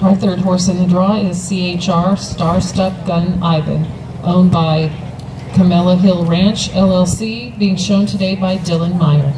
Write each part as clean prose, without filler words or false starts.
Our third horse in the draw is CHR Starstpgun Ivan, owned by Camela Hill Ranch, LLC, being shown today by Dylan Meyer.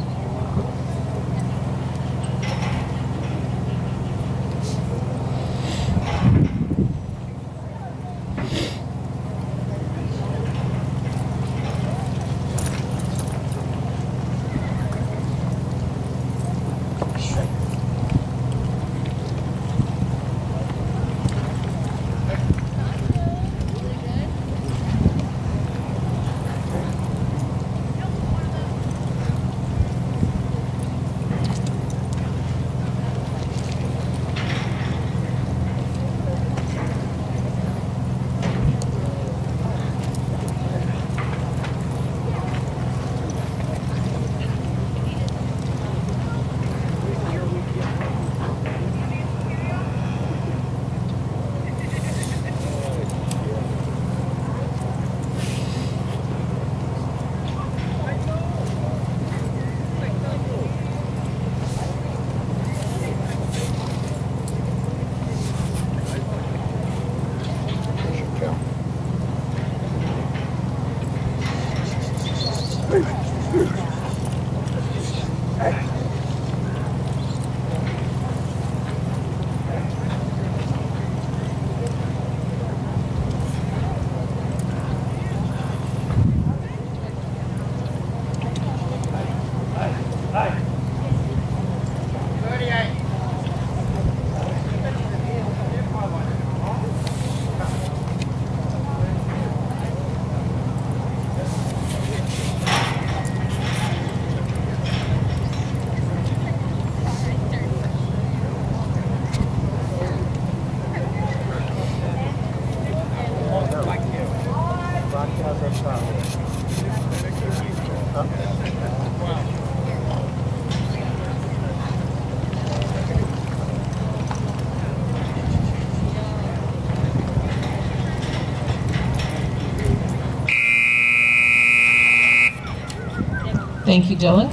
Thank you, Dylan.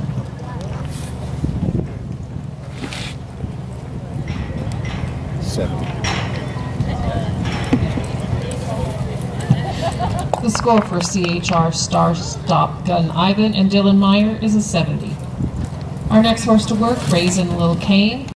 The score for CHR Starstpgun Ivan and Dylan Meyer is a 70. Our next horse to work, Raisin Lil Kane.